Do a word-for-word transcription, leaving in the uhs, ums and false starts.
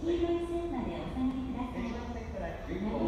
黄色い線までお下がりください。